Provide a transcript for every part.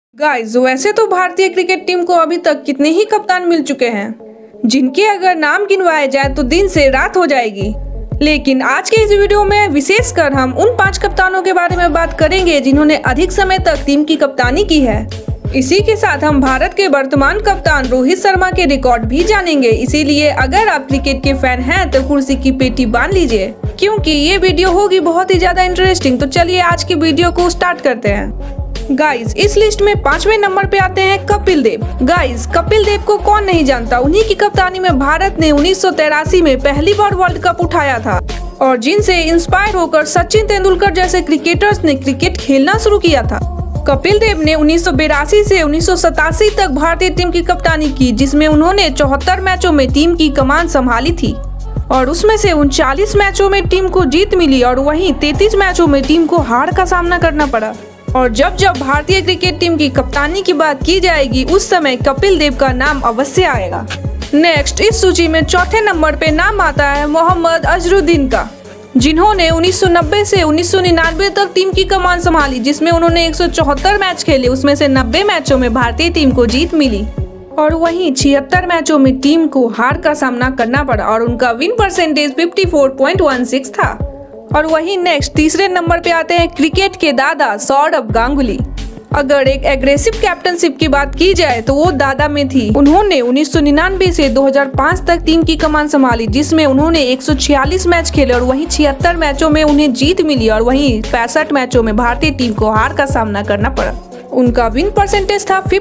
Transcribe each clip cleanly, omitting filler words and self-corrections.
Guys, वैसे तो भारतीय क्रिकेट टीम को अभी तक कितने ही कप्तान मिल चुके हैं जिनके अगर नाम गिनवाए जाए तो दिन से रात हो जाएगी। लेकिन आज के इस वीडियो में विशेषकर हम उन 5 कप्तानों के बारे में बात करेंगे जिन्होंने अधिक समय तक टीम की कप्तानी की है। इसी के साथ हम भारत के वर्तमान कप्तान रोहित शर्मा के रिकॉर्ड भी जानेंगे। इसीलिए अगर आप क्रिकेट के फैन हैं तो कुर्सी की पेटी बांध लीजिए, क्योंकि ये वीडियो होगी बहुत ही ज्यादा इंटरेस्टिंग। तो चलिए आज की वीडियो को स्टार्ट करते हैं। गाइस, इस लिस्ट में 5वें नंबर पे आते हैं कपिल देव। गाइस, कपिल देव को कौन नहीं जानता। उन्हीं की कप्तानी में भारत ने 1983 में पहली बार वर्ल्ड कप उठाया था और जिनसे इंस्पायर होकर सचिन तेंदुलकर जैसे क्रिकेटर्स ने क्रिकेट खेलना शुरू किया था। कपिल देव ने 1982 से 1987 तक भारतीय टीम की कप्तानी की, जिसमें उन्होंने 74 मैचों में टीम की कमान संभाली थी और उसमें से 39 मैचों में टीम को जीत मिली और वहीं 33 मैचों में टीम को हार का सामना करना पड़ा। और जब भारतीय क्रिकेट टीम की कप्तानी की बात की जाएगी उस समय कपिल देव का नाम अवश्य आएगा। नेक्स्ट इस सूची में चौथे नंबर पे नाम आता है मोहम्मद अजहरुद्दीन का, जिन्होंने 1990 से 1999 तक टीम की कमान संभाली, जिसमें उन्होंने 174 मैच खेले। उसमें से 90 मैचों में भारतीय टीम को जीत मिली और वहीं 76 मैचों में टीम को हार का सामना करना पड़ा और उनका विन परसेंटेज 54.16 था। और वहीं नेक्स्ट तीसरे नंबर पे आते हैं क्रिकेट के दादा सौरव गांगुली। अगर एक एग्रेसिव कैप्टनशिप की बात की जाए तो वो दादा में थी। उन्होंने 1999 से 2005 तक टीम की कमान संभाली, जिसमें उन्होंने 146 मैच खेले और वहीं 76 मैचों में उन्हें जीत मिली और वहीं 65 मैचों में भारतीय टीम को हार का सामना करना पड़ा। उनका विन परसेंटेज था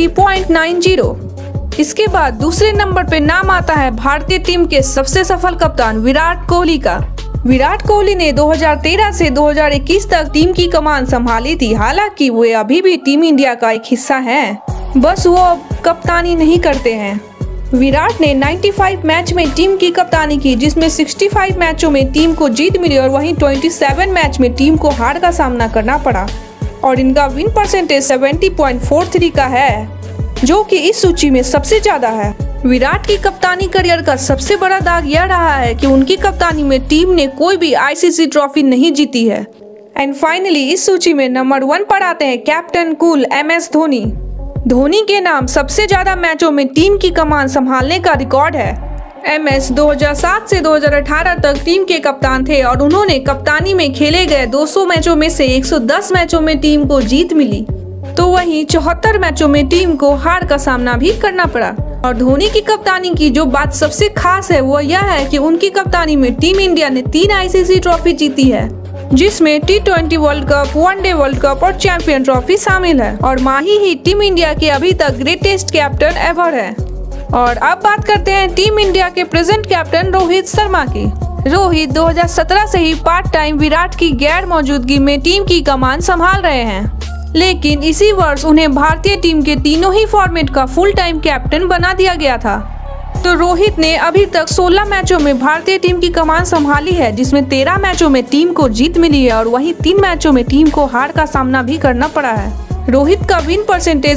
53.90। इसके बाद दूसरे नंबर पे नाम आता है भारतीय टीम के सबसे सफल कप्तान विराट कोहली का। विराट कोहली ने 2013 से 2021 तक टीम की कमान संभाली थी। हालांकि वे अभी भी टीम इंडिया का एक हिस्सा हैं, बस वो अब कप्तानी नहीं करते हैं। विराट ने 95 मैच में टीम की कप्तानी की, जिसमें 65 मैचों में टीम को जीत मिली और वहीं 27 मैच में टीम को हार का सामना करना पड़ा और इनका विन परसेंटेज 70.43 का है, जो कि इस सूची में सबसे ज्यादा है। विराट की कप्तानी करियर का सबसे बड़ा दाग यह रहा है कि उनकी कप्तानी में टीम ने कोई भी आईसीसी ट्रॉफी नहीं जीती है। एंड फाइनली इस सूची में नंबर 1 पर आते हैं captain cool MS Dhoni. Dhoni के नाम सबसे ज्यादा मैचों में टीम की कमान संभालने का रिकॉर्ड है। MS 2007 से 2018 तक टीम के कप्तान थे और उन्होंने कप्तानी में खेले गए 200 मैचों में से 110 मैचों में टीम को जीत मिली, तो वहीं 74 मैचों में टीम को हार का सामना भी करना पड़ा। और धोनी की कप्तानी की जो बात सबसे खास है वो यह है कि उनकी कप्तानी में टीम इंडिया ने 3 आईसीसी ट्रॉफी जीती है, जिसमें T20 world cup, one day world cup और चैंपियन ट्रॉफी शामिल है। और माही ही टीम इंडिया के अभी तक ग्रेटेस्ट कैप्टन एवर है। और अब बात करते हैं टीम इंडिया के प्रेजेंट कैप्टन रोहित शर्मा की। रोहित 2017 से ही पार्ट टाइम विराट की गैर मौजूदगी में टीम की कमान संभाल रहे हैं, लेकिन इसी वर्ष उन्हें भारतीय टीम के तीनों ही फॉर्मेट का फुल टाइम कैप्टन बना दिया गया था। तो रोहित ने अभी तक 16 मैचों में भारतीय टीम की कमान संभाली है, जिसमें 13 मैचों में टीम को जीत मिली है और वहीं 3 मैचों में टीम को हार का सामना भी करना पड़ा है। रोहित का विन परसेंटेज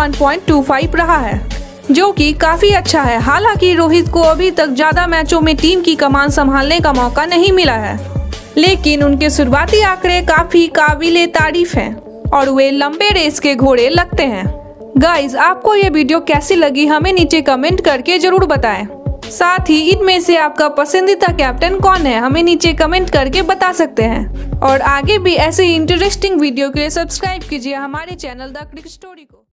81.25 रहा है, जो कि काफी अच्छा है। हालांकि रोहित को अभी तक ज्यादा मैचों में टीम की कमान संभालने का मौका नहीं मिला है, लेकिन उनके शुरुआती आंकड़े काफी काबिले तारीफ हैं और वे लंबे रेस के घोड़े लगते हैं। गाइज, आपको ये वीडियो कैसी लगी हमें नीचे कमेंट करके जरूर बताएं। साथ ही इनमें से आपका पसंदीदा कैप्टन कौन है हमें नीचे कमेंट करके बता सकते हैं। और आगे भी ऐसे इंटरेस्टिंग वीडियो के लिए सब्सक्राइब कीजिए हमारे चैनल द क्रिक स्टोरी को।